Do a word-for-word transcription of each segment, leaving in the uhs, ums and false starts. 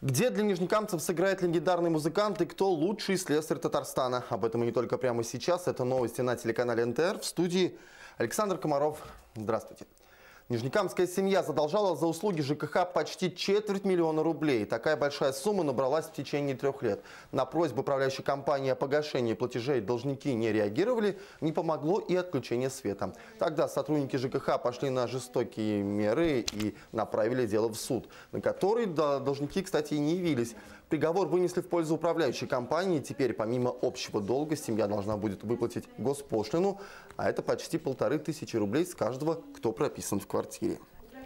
Где для нижнекамцев сыграет легендарный музыкант и кто лучший слесарь Татарстана? Об этом и не только прямо сейчас. Это новости на телеканале эн тэ эр. В студии Александр Комаров. Здравствуйте. Нижнекамская семья задолжала за услуги жэ ка ха почти четверть миллиона рублей. Такая большая сумма набралась в течение трех лет. На просьбу управляющей компании о погашении платежей должники не реагировали, не помогло и отключение света. Тогда сотрудники жэ ка ха пошли на жестокие меры и направили дело в суд, на который должники, кстати, и не явились. Приговор вынесли в пользу управляющей компании. Теперь, помимо общего долга, семья должна будет выплатить госпошлину, а это почти полторы тысячи рублей с каждого, кто прописан в квартире.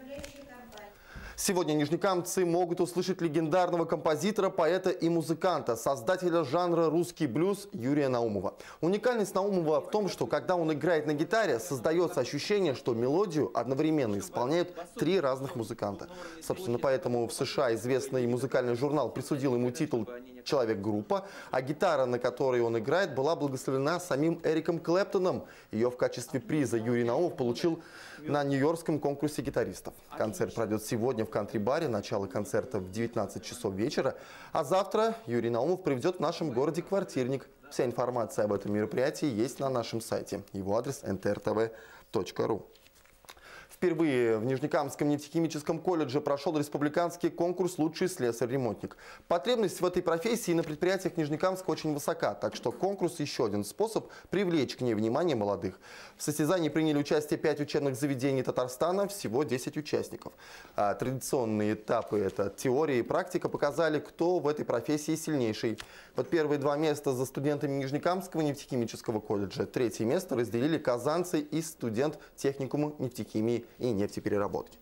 Сегодня нижнекамцы могут услышать легендарного композитора, поэта и музыканта, создателя жанра русский блюз Юрия Наумова. Уникальность Наумова в том, что когда он играет на гитаре, создается ощущение, что мелодию одновременно исполняют три разных музыканта. Собственно, поэтому в США известный музыкальный журнал присудил ему титул «Человек-группа», а гитара, на которой он играет, была благословена самим Эриком Клэптоном. Ее в качестве приза Юрий Наумов получил на нью-йоркском конкурсе гитаристов. Концерт пройдет сегодня в кантри-баре, начало концерта в девятнадцать часов вечера, а завтра Юрий Наумов проведет в нашем городе «Квартирник». Вся информация об этом мероприятии есть на нашем сайте. Его адрес эн тэ эр тэ вэ точка ру. Впервые в Нижнекамском нефтехимическом колледже прошел республиканский конкурс «Лучший слесарь-ремонтник». Потребность в этой профессии на предприятиях Нижнекамска очень высока, так что конкурс – еще один способ привлечь к ней внимание молодых. В состязании приняли участие пять учебных заведений Татарстана, всего десять участников. А традиционные этапы – это теория и практика – показали, кто в этой профессии сильнейший. Вот первые два места за студентами Нижнекамского нефтехимического колледжа. Третье место разделили казанцы и студент техникума нефтехимии и нефтепереработки.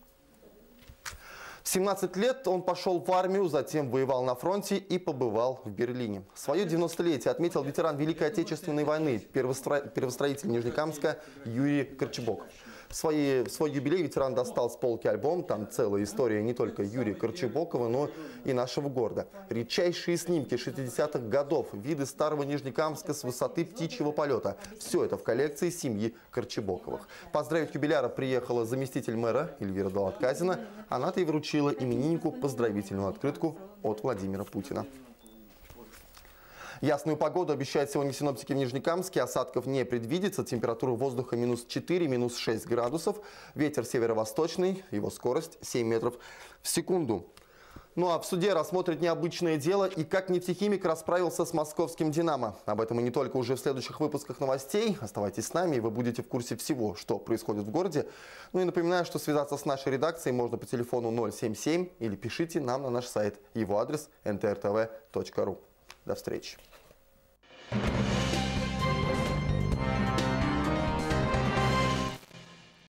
В семнадцать лет он пошел в армию, затем воевал на фронте и побывал в Берлине. Свое девяностолетие отметил ветеран Великой Отечественной войны, первостро... первостроитель Нижнекамска Юрий Корчебоков. Свои... Свой юбилей ветеран достал с полки альбом. Там целая история не только Юрия Корчебокова, но и нашего города. Редчайшие снимки шестидесятых годов, виды старого Нижнекамска с высоты птичьего полета. Все это в коллекции семьи Корчебоковых. Поздравить юбиляра приехала заместитель мэра Эльвира Далатказина. Она-то и вручила имениннику поздравительную открытку от Владимира Путина. Ясную погоду обещают сегодня синоптики в Нижнекамске. Осадков не предвидится. Температура воздуха минус четыре, минус шесть градусов. Ветер северо-восточный, его скорость семь метров в секунду. Ну а в суде рассмотрят необычное дело и как нефтехимик расправился с московским «Динамо». Об этом и не только уже в следующих выпусках новостей. Оставайтесь с нами, и вы будете в курсе всего, что происходит в городе. Ну и напоминаю, что связаться с нашей редакцией можно по телефону ноль семь семь или пишите нам на наш сайт. Его адрес эн тэ эр тэ вэ точка ру. До встречи.